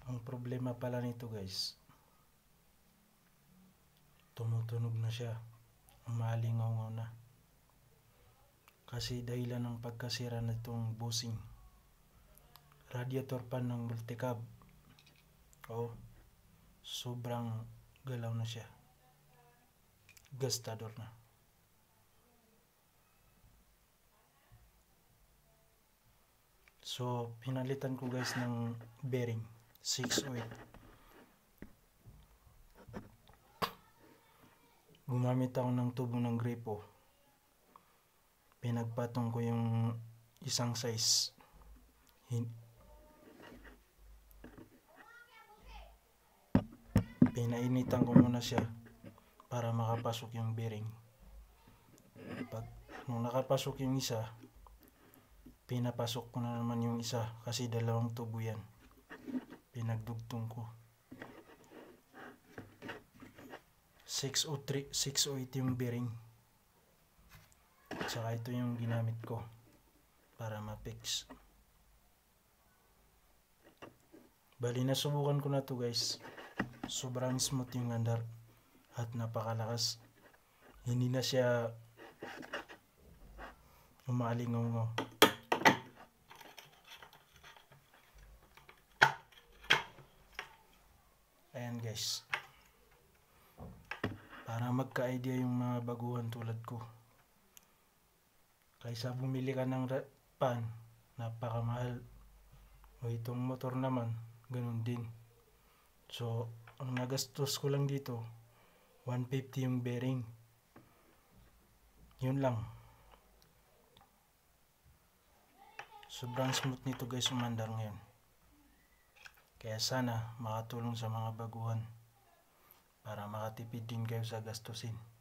Ang problema pala nito guys, tumutunog na siya, umalingaw na. Kasi dahilan ng pagkasira nitong bushing, radiator pan ng multicab. Sobrang galaw na siya, gastador na. So pinalitan ko guys ng bearing 608. Gumamit ako ng tubo ng gripo. Pinagpatong ko yung isang size. Pinainitan ko muna siya para makapasok yung bearing. Nung nakapasok yung isa, pinapasok ko na naman yung isa kasi dalawang tubo yan. Pinagdugtong ko. 608 yung bearing. Saka ito yung ginamit ko para ma-fix. Bali nasubukan ko na to guys. Sobrang smooth yung andar at napakalakas. Hindi na siya umalingaw-ngaw. Ayan guys. Para magka-idea yung mga baguhan tulad ko. Kaysa bumili ka ng pan, napakamahal. O itong motor naman, ganun din. So, ang nagastos ko lang dito, 150 yung bearing. Yun lang. Sobrang smooth nito guys umandar ngayon. Kaya sana makatulong sa mga baguhan para makatipid din kayo sa gastusin.